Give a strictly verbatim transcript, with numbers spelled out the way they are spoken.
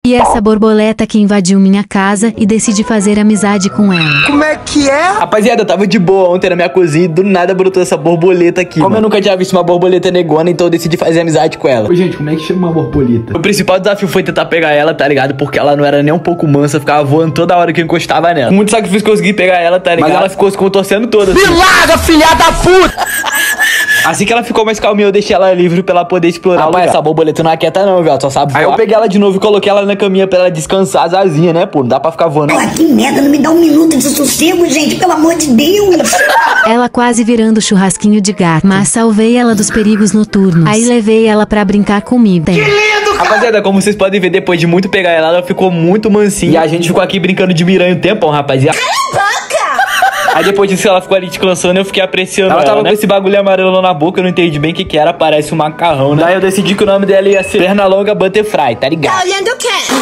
E essa borboleta que invadiu minha casa e decidi fazer amizade com ela. Como é que é? Rapaziada, eu tava de boa ontem na minha cozinha e do nada brotou essa borboleta aqui. Como mano. Eu nunca tinha visto uma borboleta negona, então eu decidi fazer amizade com ela. Ô, gente, como é que chama uma borboleta? O principal desafio foi tentar pegar ela, tá ligado? Porque ela não era nem um pouco mansa, ficava voando toda hora que eu encostava nela. Com muito sacrifício consegui pegar ela, tá ligado? Mas ela ficou se contorcendo toda. Me larga, filha da puta! Assim que ela ficou mais calminha, eu deixei ela livre pra ela poder explorar. Rapaz, essa borboleta não aquieta não, viu? Só sabe voar. Aí eu peguei ela de novo e coloquei ela na caminha pra ela descansar as asinhas, né, pô? Não dá pra ficar voando. Ah, que merda, não me dá um minuto de sossego, gente, pelo amor de Deus. Ela quase virando churrasquinho de gato, mas salvei ela dos perigos noturnos. Aí levei ela pra brincar comigo. Que lindo, cara! Rapaziada, como vocês podem ver, depois de muito pegar ela, ela ficou muito mansinha. E a gente ficou aqui brincando de miranha um tempão, rapaziada. Aí depois disso ela ficou ali descansando e eu fiquei apreciando ela, ela tava né? com esse bagulho amarelo na boca, eu não entendi bem o que que era, parece um macarrão, né? Daí eu decidi que o nome dela ia ser Pernalonga Butterfly, tá ligado? Tá olhando o quê?